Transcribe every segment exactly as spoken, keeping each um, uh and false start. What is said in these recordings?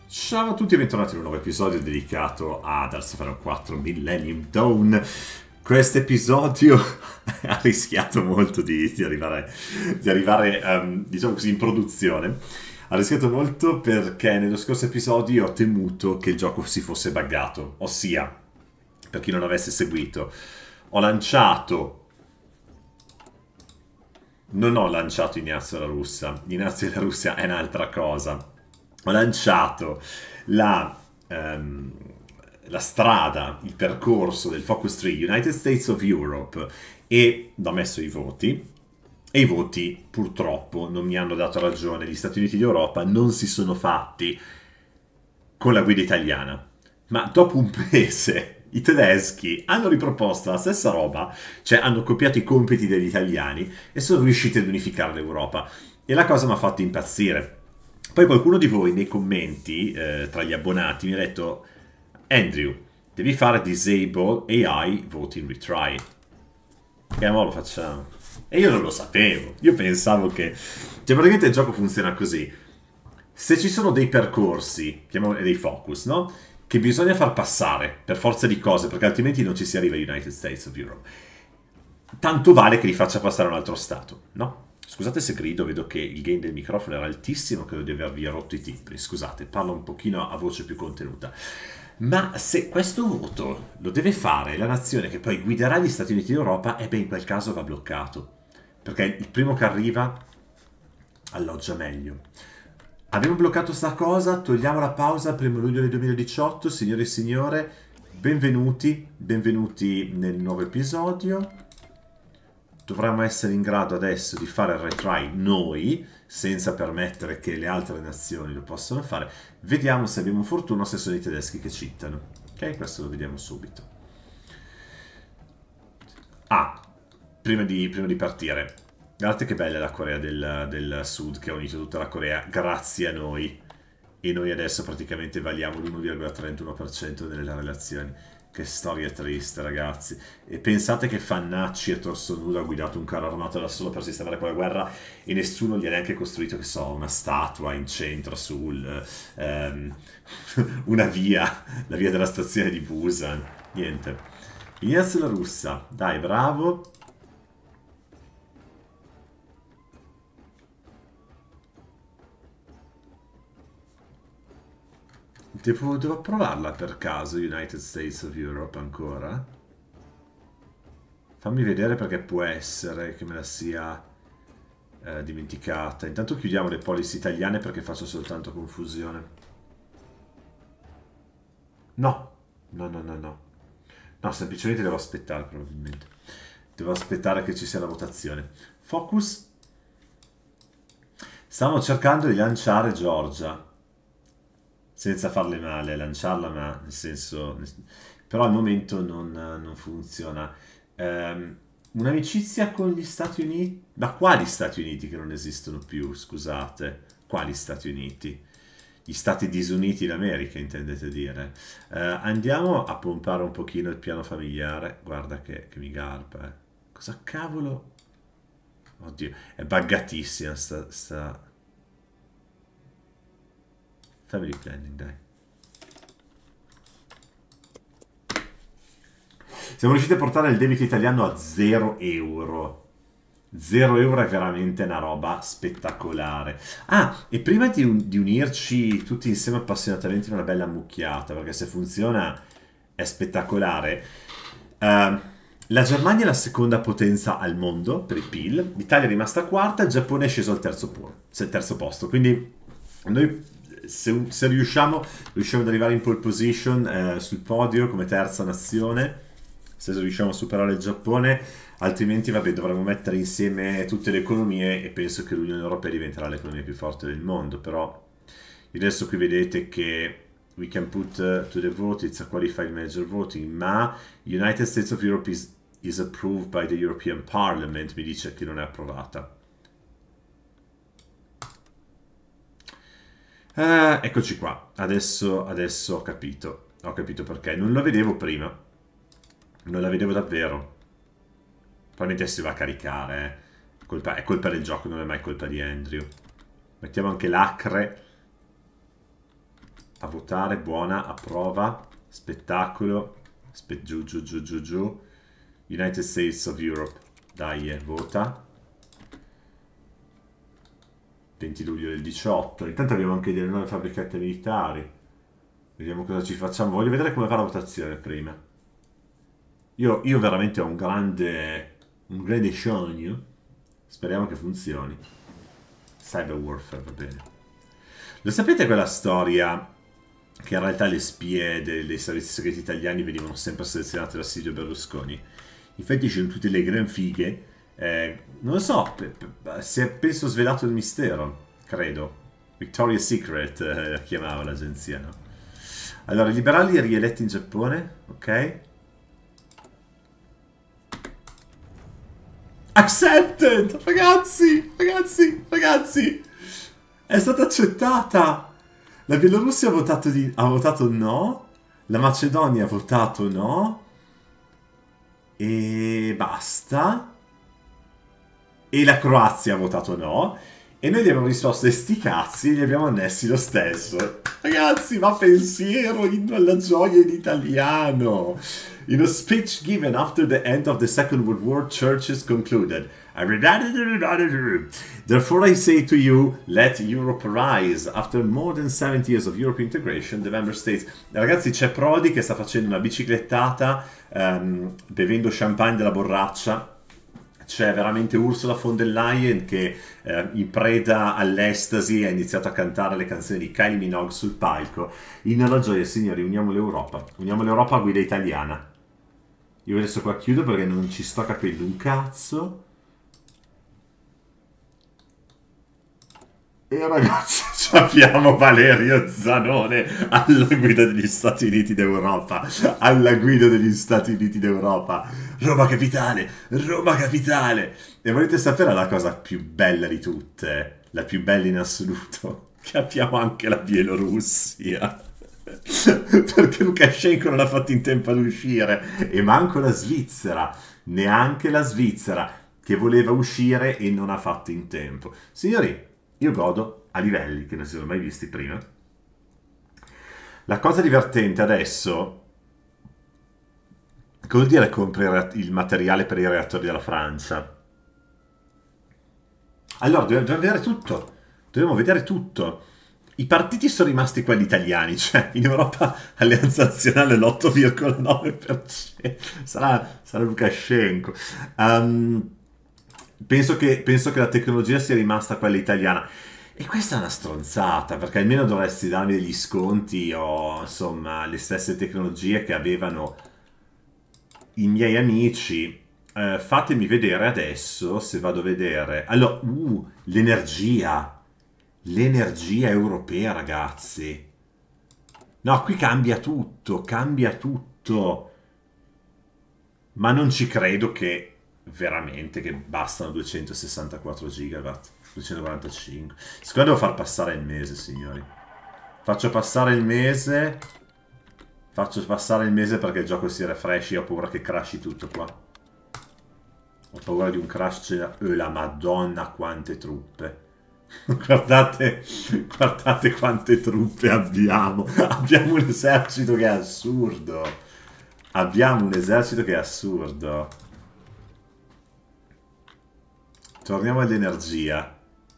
Ciao a tutti e bentornati in un nuovo episodio dedicato ad Hearts of Iron quattro Millennium Dawn. Questo episodio ha rischiato molto di, di arrivare, di arrivare um, diciamo così, in produzione. Ha rischiato molto perché nello scorso episodio ho temuto che il gioco si fosse buggato. Ossia, per chi non avesse seguito, ho lanciato... Non ho lanciato Ignazio la Russa. Ignazio la Russia è un'altra cosa. Ho lanciato la, um, la strada, il percorso del Focus tre United States of Europe e ho messo i voti e i voti purtroppo non mi hanno dato ragione. Gli Stati Uniti d'Europa non si sono fatti con la guida italiana, ma dopo un mese i tedeschi hanno riproposto la stessa roba, cioè hanno copiato i compiti degli italiani e sono riusciti ad unificare l'Europa e la cosa mi ha fatto impazzire. Poi qualcuno di voi nei commenti, eh, tra gli abbonati, mi ha detto Andrew, devi fare disable A I voting retry. E ora lo facciamo. E io non lo sapevo. Io pensavo che... Cioè praticamente il gioco funziona così. Se ci sono dei percorsi, chiamiamoli dei focus, no? Che bisogna far passare per forza di cose, perché altrimenti non ci si arriva ai United States of Europe. Tanto vale che li faccia passare a un altro stato, no? Scusate se grido, vedo che il gain del microfono era altissimo, credo di avervi rotto i timbri. Scusate, parlo un pochino a voce più contenuta. Ma se questo voto lo deve fare la nazione che poi guiderà gli Stati Uniti d'Europa, e beh, in quel caso va bloccato. Perché il primo che arriva alloggia meglio. Abbiamo bloccato sta cosa, togliamo la pausa, primo luglio del duemiladiciotto, signore e signore, benvenuti, benvenuti nel nuovo episodio. Dovremmo essere in grado adesso di fare il retry noi, senza permettere che le altre nazioni lo possano fare. Vediamo se abbiamo fortuna o se sono i tedeschi che citano. Ok, questo lo vediamo subito. Ah, prima di, prima di partire, guardate che bella la Corea del, del Sud che ha unito tutta la Corea grazie a noi. E noi adesso praticamente valiamo l'uno virgola trentuno per cento delle relazioni. Che storia triste, ragazzi. E pensate che Fannacci a torso nudo ha guidato un carro armato da solo per sistemare quella guerra e nessuno gli ha neanche costruito, che so, una statua in centro sul... Um, una via, la via della stazione di Busan. Niente. Ignazio la Russa. Dai, bravo. Devo, devo provarla per caso, United States of Europe ancora? Fammi vedere perché può essere che me la sia eh, dimenticata. Intanto chiudiamo le policy italiane perché faccio soltanto confusione. No, no, no, no, no. No, semplicemente devo aspettare probabilmente. Devo aspettare che ci sia la votazione. Focus. Stiamo cercando di lanciare Georgia. Senza farle male, lanciarla, ma nel senso... Però al momento non, non funziona. Um, Un'amicizia con gli Stati Uniti? Ma quali Stati Uniti che non esistono più, scusate? Quali Stati Uniti? Gli Stati disuniti d'America, intendete dire? Uh, andiamo a pompare un pochino il piano familiare. Guarda che, che mi garba, eh. Cosa cavolo? Oddio, è buggatissima sta... sta... Family planning, dai. Siamo riusciti a portare il debito italiano a zero euro. zero euro è veramente una roba spettacolare. Ah, e prima di, un, di unirci tutti insieme appassionatamente in una bella mucchiata, perché se funziona è spettacolare, uh, la Germania è la seconda potenza al mondo per il P I L, l'Italia è rimasta quarta, il Giappone è sceso al terzo, al terzo posto, quindi noi... Se, se riusciamo, riusciamo ad arrivare in pole position eh, sul podio come terza nazione, se riusciamo a superare il Giappone, altrimenti vabbè, dovremmo mettere insieme tutte le economie e penso che l'Unione Europea diventerà l'economia più forte del mondo. Però adesso qui vedete che we can put uh, to the vote, it's a qualified major voting, ma United States of Europe is, is approved by the European Parliament, mi dice che non è approvata. Uh, eccoci qua, adesso, adesso ho capito, ho capito perché, non la vedevo prima, non la vedevo davvero, probabilmente si va a caricare, eh. colpa, è colpa del gioco, non è mai colpa di Andrew. Mettiamo anche l'acre, a votare, buona, approva, spettacolo, spe giù, giù, giù, giù, giù, United States of Europe, dai, eh, vota, venti luglio del diciotto, intanto abbiamo anche delle nuove fabbricate militari, vediamo cosa ci facciamo, voglio vedere come fa la votazione prima, io, io veramente ho un grande, un grande sogno, speriamo che funzioni, cyber warfare, va bene. Lo sapete quella storia che in realtà le spie dei, dei servizi segreti italiani venivano sempre selezionate da Silvio Berlusconi? Infatti c'erano tutte le gran fighe, eh, non lo so, pe, pe, si è penso svelato il mistero, credo. Victoria's Secret eh, la chiamava l'agenzia, no? Allora, i liberali rieletti in Giappone, ok? Accepted! Ragazzi, ragazzi, ragazzi! È stata accettata! La Bielorussia ha votato, di, ha votato no, la Macedonia ha votato no, e basta. E la Croazia ha votato no, e noi gli abbiamo risposto e sti cazzi e li abbiamo annessi lo stesso. Ragazzi, ma pensiero, inno alla gioia in italiano! In a speech given after the end of the Second World War, churches concluded, therefore I say to you, let Europe rise. After more than seventy years of European integration, the member states... Ragazzi, c'è Prodi che sta facendo una biciclettata, um, bevendo champagne della borraccia. C'è veramente Ursula von der Leyen che eh, in preda all'estasi ha iniziato a cantare le canzoni di Kylie Minogue sul palco. In alla gioia, signori, uniamo l'Europa. Uniamo l'Europa a guida italiana. Io adesso qua chiudo perché non ci sto capendo un cazzo. E ragazzi, abbiamo Valerio Zanone alla guida degli Stati Uniti d'Europa. Alla guida degli Stati Uniti d'Europa. Roma capitale, Roma capitale. E volete sapere la cosa più bella di tutte? La più bella in assoluto? Che abbiamo anche la Bielorussia. Perché Lukashenko non ha fatto in tempo ad uscire. E manco la Svizzera. Neanche la Svizzera, che voleva uscire e non ha fatto in tempo. Signori, io godo a livelli che non si sono mai visti prima. La cosa divertente adesso, che vuol dire comprare il materiale per i reattori della Francia? Allora, dobbiamo, dobbiamo vedere tutto. Dobbiamo vedere tutto. I partiti sono rimasti quelli italiani, cioè in Europa Alleanza Nazionale l'otto virgola nove per cento. Sarà, sarà Lukashenko. Um, Penso che, penso che la tecnologia sia rimasta quella italiana. E questa è una stronzata, perché almeno dovresti darmi degli sconti o, insomma, le stesse tecnologie che avevano i miei amici. Eh, fatemi vedere adesso, se vado a vedere... Allora, uh, l'energia. L'energia europea, ragazzi. No, qui cambia tutto, cambia tutto. Ma non ci credo che... veramente che bastano duecentosessantaquattro gigawatt, duecentoquarantacinque. Secondo devo far passare il mese, signori. Faccio passare il mese. Faccio passare il mese perché il gioco si refreshi. Ho paura che crashi tutto qua. Ho paura di un crash. Oh, la madonna quante truppe. Guardate, guardate quante truppe abbiamo. Abbiamo un esercito che è assurdo. Abbiamo un esercito che è assurdo. Torniamo all'energia.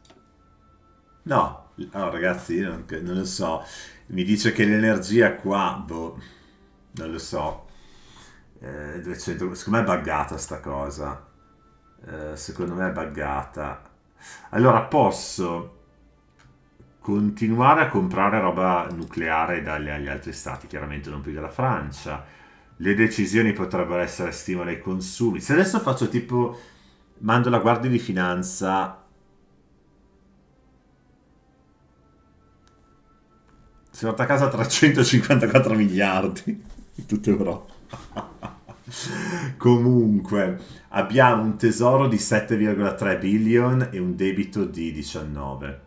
No, oh, ragazzi, io non, non lo so. Mi dice che l'energia qua, boh, non lo so. Eh, duecento, secondo me è buggata sta cosa. Eh, secondo me è buggata. Allora, posso continuare a comprare roba nucleare dagli agli altri stati, chiaramente non più della Francia. Le decisioni potrebbero essere stimoli ai consumi. Se adesso faccio tipo... mando la Guardia di Finanza. Si porta a casa trecentocinquantaquattro miliardi in tutta Europa. Comunque, abbiamo un tesoro di sette virgola tre billion e un debito di diciannove.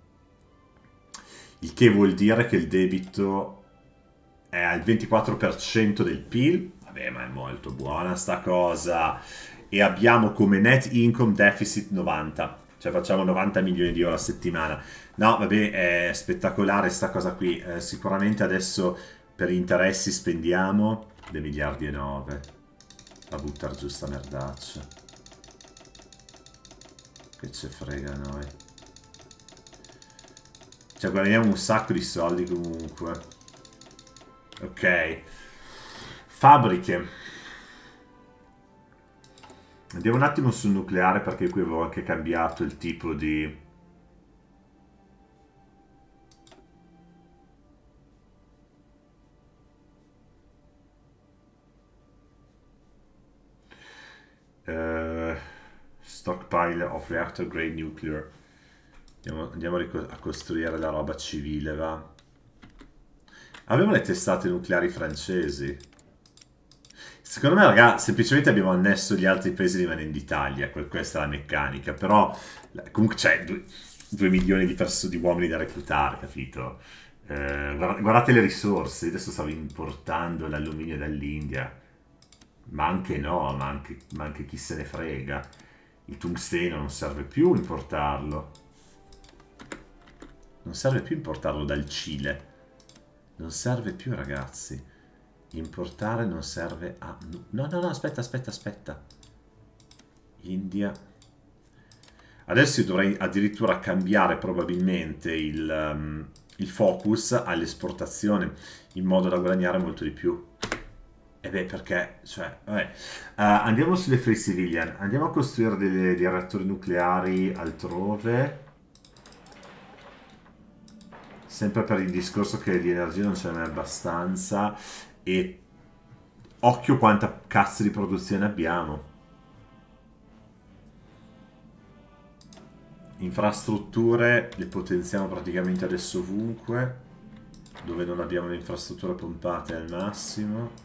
Il che vuol dire che il debito è al ventiquattro per cento del P I L. Vabbè, ma è molto buona sta cosa. E abbiamo come net income deficit novanta. Cioè facciamo novanta milioni di euro a settimana. No, vabbè, è spettacolare sta cosa qui. Eh, sicuramente adesso per interessi spendiamo due miliardi e nove. A buttare giù sta merdaccia. Che ce frega a noi. Cioè guadagniamo un sacco di soldi comunque. Ok. Fabbriche. Andiamo un attimo sul nucleare perché qui avevo anche cambiato il tipo di... Uh, stockpile of reactor grade nuclear. Andiamo, andiamo a, a costruire la roba civile, va. Abbiamo le testate nucleari francesi. Secondo me, raga, semplicemente abbiamo annesso gli altri paesi rimanendo d'Italia. Questa è la meccanica. Però, comunque c'è due milioni di, di uomini da reclutare, capito? Eh, guardate le risorse. Adesso stavo importando l'alluminio dall'India. Ma anche no, ma anche, ma anche chi se ne frega. Il tungsteno non serve più importarlo. Non serve più importarlo dal Cile. Non serve più, ragazzi. Importare non serve a... No, no, no, aspetta, aspetta, aspetta. India. Adesso io dovrei addirittura cambiare probabilmente il, um, il focus all'esportazione, in modo da guadagnare molto di più. E beh, perché, cioè, vabbè. Uh, andiamo sulle free civilian. Andiamo a costruire delle, dei reattori nucleari altrove. Sempre per il discorso che di energia non ce n'è abbastanza. E occhio quanta cazzo di produzione abbiamo. Infrastrutture le potenziamo praticamente adesso ovunque. Dove non abbiamo le infrastrutture pompate al massimo.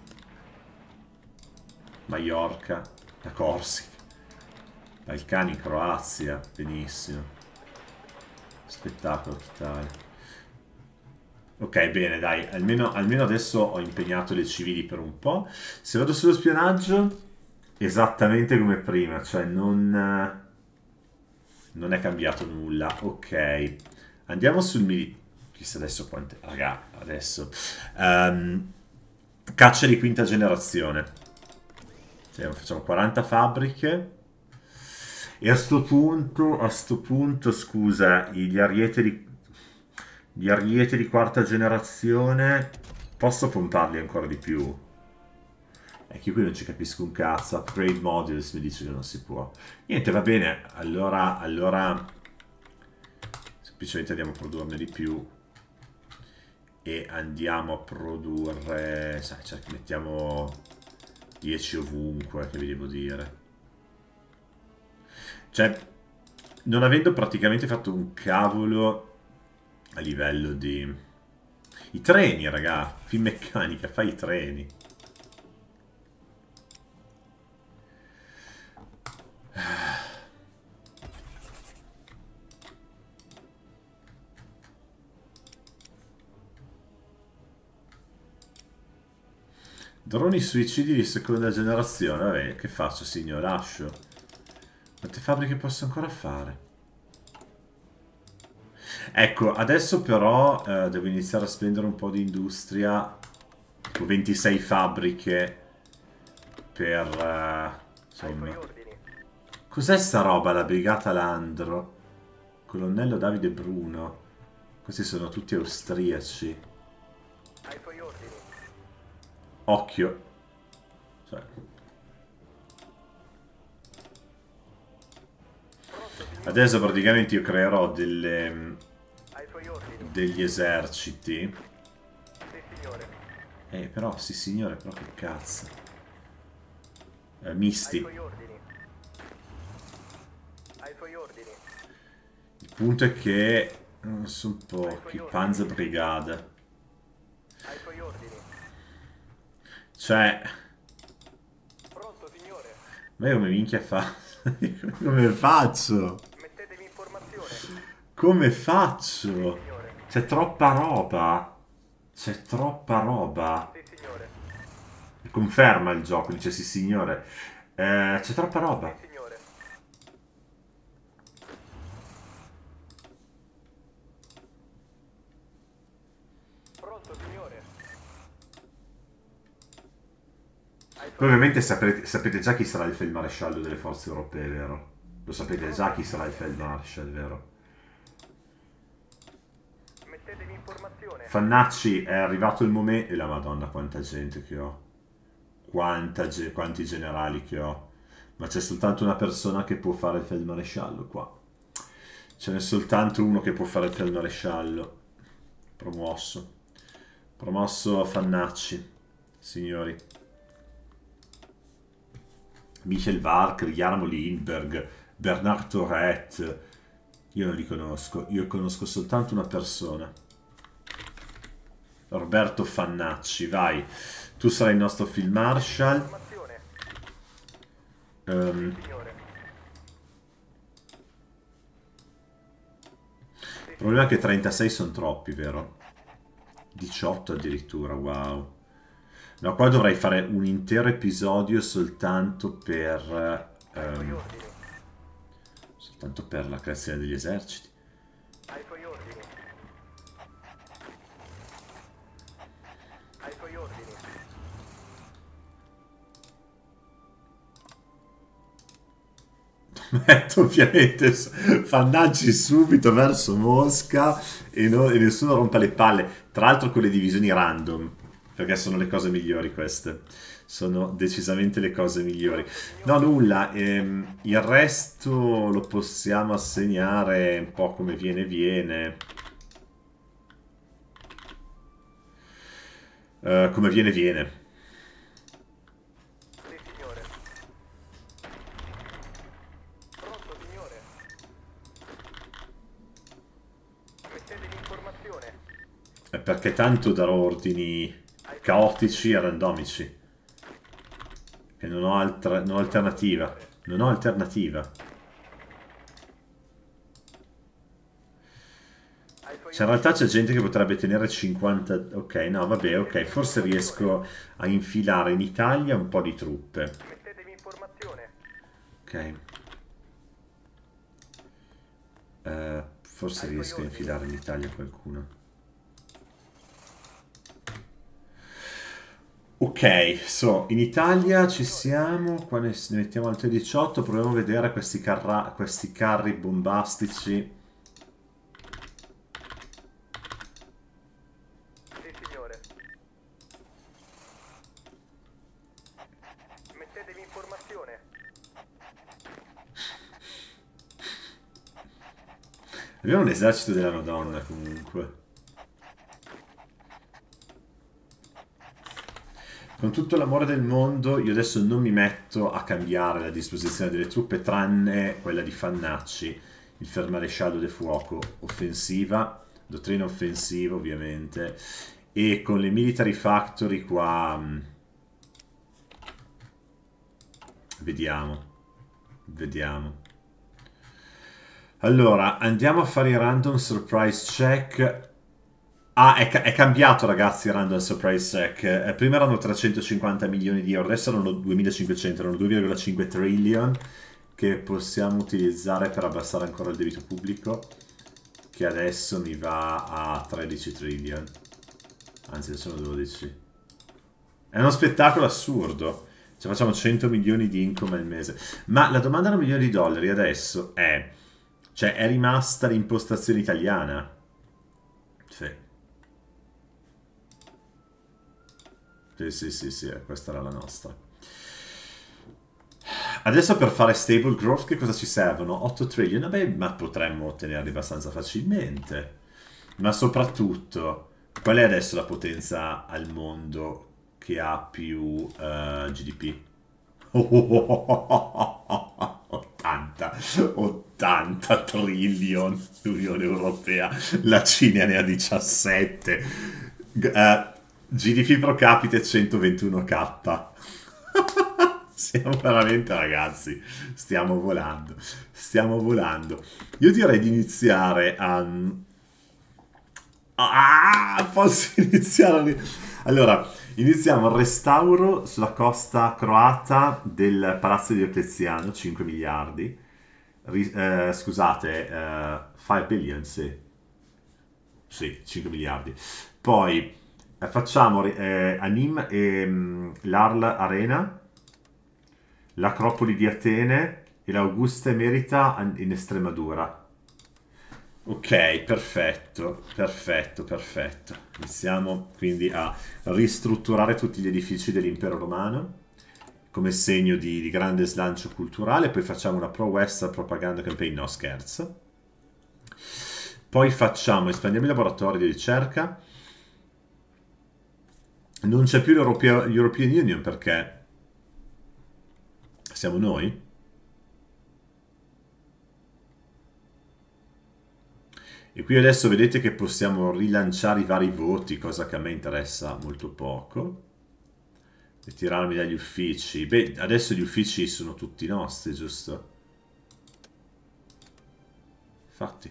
Maiorca, la Corsica, Balcani, Croazia, benissimo. Spettacolo totale. Ok, bene, dai, almeno, almeno adesso ho impegnato le civili per un po'. Se vado sullo spionaggio, esattamente come prima, cioè non, non è cambiato nulla. Ok, andiamo sul militare. Chissà adesso quante... Raga, adesso... Um, caccia di quinta generazione. Facciamo quaranta fabbriche. E a sto punto, a sto punto, scusa, gli ariete di, gli ariete di quarta generazione, posso pomparli ancora di più? È che io qui non ci capisco un cazzo. Upgrade modules mi dice che non si può. Niente, va bene. Allora, allora semplicemente andiamo a produrne di più. E andiamo a produrre... Sai, cioè, mettiamo... dieci ovunque, che vi devo dire. Cioè, non avendo praticamente fatto un cavolo a livello di... I treni, raga. Finmeccanica, fai i treni. Droni suicidi di seconda generazione. Vabbè, che faccio, signor? Lascio. Quante fabbriche posso ancora fare? Ecco, adesso però eh, devo iniziare a spendere un po' di industria. Tipo ventisei fabbriche per... Uh, insomma. Cos'è sta roba, la brigata Landro? Colonnello Davide Bruno. Questi sono tutti austriaci. Occhio. Cioè. Adesso praticamente io creerò delle degli eserciti. Eh però, sì signore, però che cazzo. Eh, misti. Il punto è che non sono pochi. Panzerbrigade. Cioè, pronto, signore. Ma io come minchia fa? Come faccio? Mettetevi informazione. Come faccio? C'è troppa roba. C'è troppa roba. Sì, signore. Conferma il gioco, dice sì, signore. Eh, c'è troppa roba. Sì, signore. Poi ovviamente sapete, sapete già chi sarà il feldmaresciallo delle forze europee, vero? Lo sapete già chi sarà il feldmarshal, vero? Fannacci, è arrivato il momento... E la madonna quanta gente che ho. Quanta ge- quanti generali che ho. Ma c'è soltanto una persona che può fare il feldmaresciallo qua. Ce n'è soltanto uno che può fare il feldmaresciallo. Promosso. Promosso Fannacci, signori. Michel Wark, Jarmo Lindberg, Bernard Tourette. Io non li conosco, io conosco soltanto una persona. Roberto Fannacci, vai. Tu sarai il nostro field marshal. Um, il problema è che trentasei sono troppi, vero? diciotto addirittura, wow. No, qua dovrei fare un intero episodio soltanto per... Um, soltanto per la creazione degli eserciti. Ai tuoi ordini. Ai tuoi ordini. Metto ovviamente Fannacci subito verso Mosca e, no, e nessuno rompa le palle. Tra l'altro con le divisioni random, perché sono le cose migliori queste. Sono decisamente le cose migliori. No, nulla. Ehm, il resto lo possiamo assegnare un po' come viene viene. Uh, come viene viene. Sì, signore. Pronto, signore. Mettete l'informazione. È perché tanto darò ordini caotici e randomici. Che non ho, altra, non ho alternativa. Non ho alternativa. Cioè, in realtà c'è gente che potrebbe tenere cinquanta... Ok, no, vabbè, ok. Forse riesco a infilare in Italia un po' di truppe. Mettetevi informazione. Ok. Uh, forse riesco a infilare in Italia qualcuno. Ok, so, in Italia ci siamo, qua ne, ne mettiamo altri diciotto, proviamo a vedere questi, carra, questi carri bombastici. Sì, signore. Mettetevi informazione. Abbiamo un esercito della Madonna comunque. Con tutto l'amore del mondo, io adesso non mi metto a cambiare la disposizione delle truppe, tranne quella di Fannacci, il feldmaresciallo del fuoco, offensiva, dottrina offensiva ovviamente, e con le military factory qua... Vediamo, vediamo. Allora, andiamo a fare i random surprise check. Ah, è, ca è cambiato ragazzi il random surprise check. Eh, prima erano trecentocinquanta milioni di euro, adesso erano duemilacinquecento, erano due virgola cinque trillion che possiamo utilizzare per abbassare ancora il debito pubblico, che adesso mi va a tredici trillion. Anzi, adesso sono dodici. È uno spettacolo assurdo. Cioè facciamo cento milioni di income al mese. Ma la domanda da un milione di dollari adesso è... Cioè, è rimasta l'impostazione italiana? Sì. Sì, sì, sì, sì, questa era la nostra. Adesso per fare stable growth che cosa ci servono? otto trillion? Vabbè, ma potremmo ottenerli abbastanza facilmente. Ma soprattutto, qual è adesso la potenza al mondo che ha più uh, G D P? ottanta, ottanta trillion l'Unione Europea, la Cina ne ha diciassette. Uh, G D P pro capite centoventuno k. Siamo veramente, ragazzi, stiamo volando, stiamo volando. Io direi di iniziare a... Ah, posso iniziare? Allora, iniziamo il restauro sulla costa croata del Palazzo di Diocleziano, cinque miliardi. Ri eh, scusate, eh, cinque billion, sì. Sì, cinque miliardi. Poi... facciamo eh, Anim e um, l'Arl Arena, l'Acropoli di Atene e l'Augusta Emerita in Estremadura. Ok, perfetto, perfetto, perfetto. Iniziamo quindi a ristrutturare tutti gli edifici dell'impero romano come segno di, di grande slancio culturale. Poi facciamo una pro-Western propaganda campaign, no scherzo. Poi facciamo, espandiamo i laboratori di ricerca. Non c'è più l'European Union perché siamo noi. E qui adesso vedete che possiamo rilanciare i vari voti, cosa che a me interessa molto poco. E tirarmi dagli uffici. Beh, adesso gli uffici sono tutti nostri, giusto? Infatti.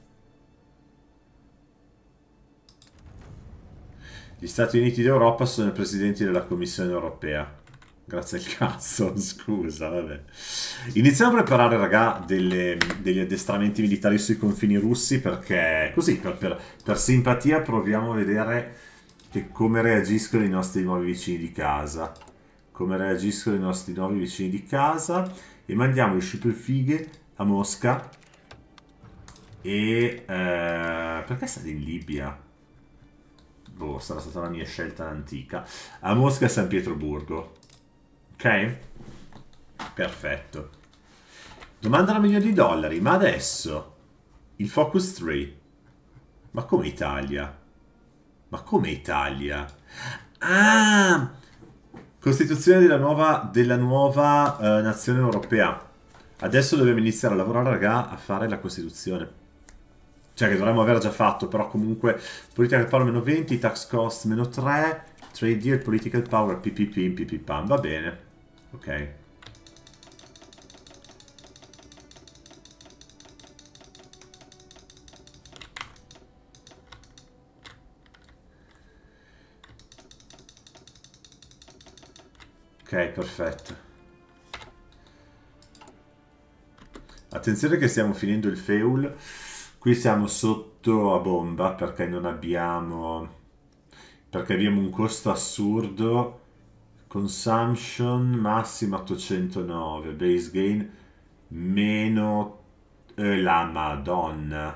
Gli Stati Uniti d'Europa sono i presidenti della Commissione Europea. Grazie al cazzo, scusa, vabbè. Iniziamo a preparare, raga, delle, degli addestramenti militari sui confini russi perché, così, per, per, per simpatia proviamo a vedere che come reagiscono i nostri nuovi vicini di casa. Come reagiscono i nostri nuovi vicini di casa. E mandiamo i scipolfighe a Mosca. E... Eh, perché state in Libia? Boh, sarà stata la mia scelta antica. A Mosca e San Pietroburgo. Ok? Perfetto. Domanda da un milione di dollari. Ma adesso il Focus tre. Ma come Italia? Ma come Italia? Ah! Costituzione della nuova, della nuova uh, nazione europea. Adesso dobbiamo iniziare a lavorare, raga, a fare la Costituzione. Cioè che dovremmo aver già fatto, però comunque political power meno venti, tax cost meno tre, trade deal, political power, P P P, P P pam, va bene. Ok. Ok, perfetto. Attenzione che stiamo finendo il feul. Qui siamo sotto a bomba perché non abbiamo... Perché abbiamo un costo assurdo. Consumption massima ottocentonove. Base gain meno... Eh, la madonna.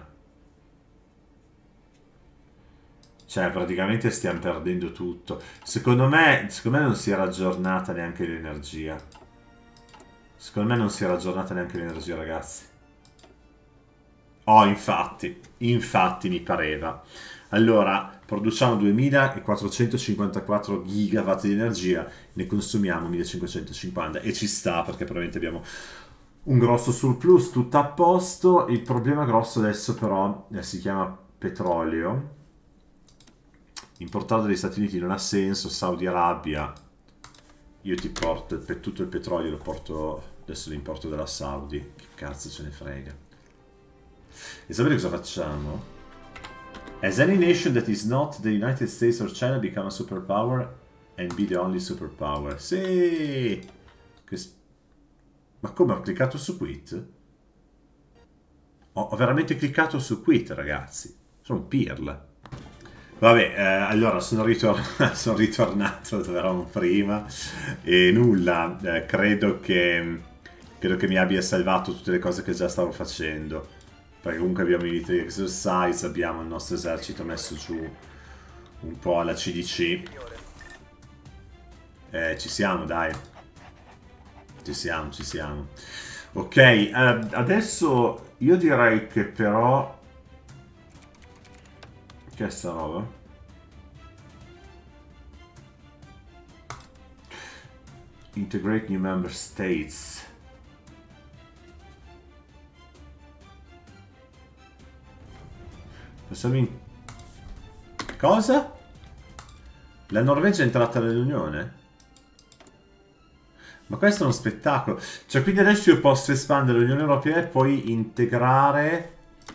Cioè praticamente stiamo perdendo tutto. Secondo me, secondo me non si era aggiornata neanche l'energia. Secondo me non si era aggiornata neanche l'energia, ragazzi. Oh, infatti. Infatti mi pareva. Allora, produciamo duemilaquattrocentocinquantaquattro gigawatt di energia, ne consumiamo millecinquecentocinquanta e ci sta perché probabilmente abbiamo un grosso surplus, tutto a posto. Il problema grosso adesso però eh, si chiama petrolio. Importato dagli Stati Uniti non ha senso. Saudi Arabia, io ti porto per tutto il petrolio, lo porto adesso, l'importo della Saudi, che cazzo ce ne frega. E sapete cosa facciamo? As any nation that is not the United States or China become a superpower and be the only superpower. Sì! Che... Ma come, ho cliccato su quit? Ho, ho veramente cliccato su quit, ragazzi. Sono un pirla. Vabbè, eh, allora sono, ritor sono ritornato dove eravamo prima e nulla, eh, credo che, credo che mi abbia salvato tutte le cose che già stavo facendo, perché comunque abbiamo i military exercise, abbiamo il nostro esercito messo giù un po' alla C D C. Eh, ci siamo, dai. Ci siamo, ci siamo. Ok, eh, adesso io direi che però... Che è sta roba? Integrate new member states. Passiamo in... Cosa? La Norvegia è entrata nell'Unione? Ma questo è uno spettacolo. Cioè, quindi adesso io posso espandere l'Unione Europea e poi integrare...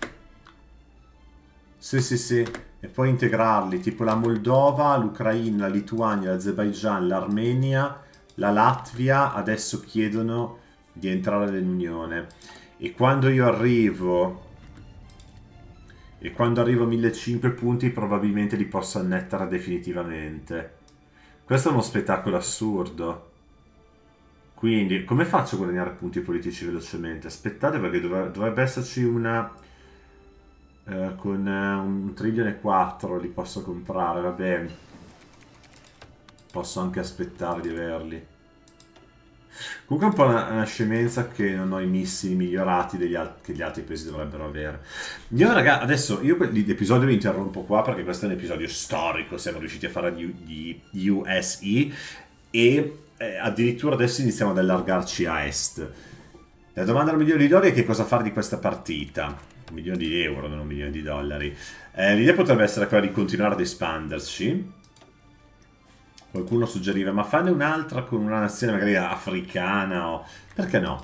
Sì, sì, sì. E poi integrarli, tipo la Moldova, l'Ucraina, la Lituania, l'Azerbaijan, l'Armenia, la Latvia, adesso chiedono di entrare nell'Unione. E quando io arrivo E quando arrivo a millecinquecento punti probabilmente li posso annettere definitivamente. Questo è uno spettacolo assurdo. Quindi, come faccio a guadagnare punti politici velocemente? Aspettate, perché dov dovrebbe esserci una... Eh, con eh, un trilione e quattro li posso comprare, va bene. Posso anche aspettare di averli. Comunque è un po' una, una scemenza che non ho i missili migliorati degli che gli altri paesi dovrebbero avere. Io, raga, adesso io l'episodio lo interrompo qua perché questo è un episodio storico. Siamo riusciti a fare gli U S E e eh, addirittura adesso iniziamo ad allargarci a est. La domanda al milione di dollari è che cosa fare di questa partita. Un milione di euro, non un milione di dollari. Eh, l'idea potrebbe essere quella di continuare ad espanderci. Qualcuno suggeriva, ma fanne un'altra con una nazione magari africana o... Perché no?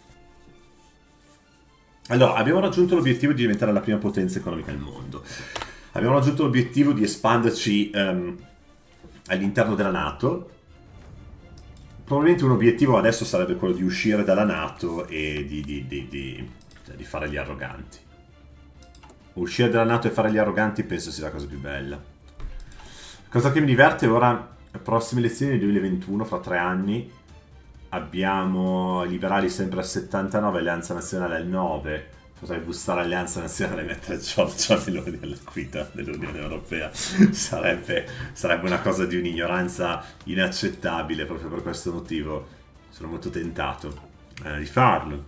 Allora, abbiamo raggiunto l'obiettivo di diventare la prima potenza economica al mondo. Abbiamo raggiunto l'obiettivo di espanderci um, all'interno della NATO. Probabilmente un obiettivo adesso sarebbe quello di uscire dalla NATO e di, di, di, di, cioè di fare gli arroganti. Uscire dalla NATO e fare gli arroganti penso sia la cosa più bella. La cosa che mi diverte ora... Le prossime elezioni del duemilaventuno, fra tre anni, abbiamo i liberali sempre al settantanove, Alleanza Nazionale al nove. Potrei boostare Alleanza Nazionale e mettere Giorgia Meloni alla guida dell'Unione Europea. Sarebbe, sarebbe una cosa di un'ignoranza inaccettabile, proprio per questo motivo. Sono molto tentato eh, di farlo.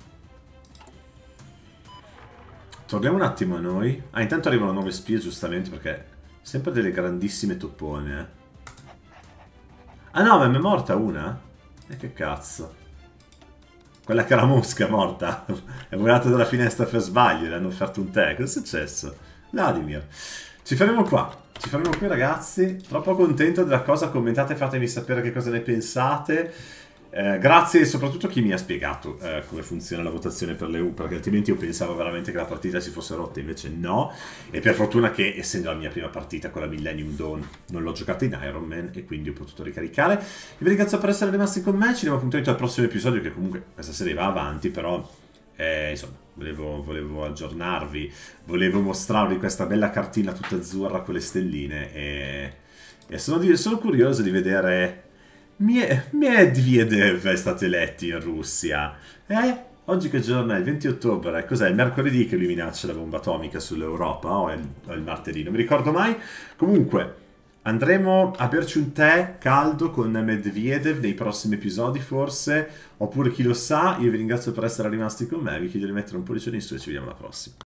Torniamo un attimo a noi. Ah, intanto arrivano nuove spie, giustamente, perché sempre delle grandissime toppone, eh. Ah no, ma è morta una? E che cazzo? Quella che era mosca è morta. È volata dalla finestra per sbaglio, le hanno offerto un tè. Cosa è successo? Vladimir. Ci fermiamo qua. Ci fermiamo qui, ragazzi. Troppo contento della cosa. Commentate, fatemi sapere che cosa ne pensate. Eh, grazie soprattutto a chi mi ha spiegato eh, come funziona la votazione per le U, perché altrimenti io pensavo veramente che la partita si fosse rotta, invece no. E per fortuna che, essendo la mia prima partita con la Millennium Dawn, non l'ho giocata in Iron Man e quindi ho potuto ricaricare. Io vi ringrazio per essere rimasti con me, ci diamo appuntamento al prossimo episodio, che comunque questa serie va avanti, però eh, insomma volevo, volevo aggiornarvi, volevo mostrarvi questa bella cartina tutta azzurra con le stelline e, e sono, sono curioso di vedere... Medvedev è stato eletto in Russia. Eh? Oggi che giorno è? Il venti ottobre. Cos'è? Il mercoledì che lui minaccia la bomba atomica sull'Europa? O è il, o è il martedì? Non mi ricordo mai. Comunque, andremo a berci un tè caldo con Medvedev nei prossimi episodi, forse. Oppure chi lo sa. Io vi ringrazio per essere rimasti con me. Vi chiedo di mettere un pollice in su e ci vediamo alla prossima.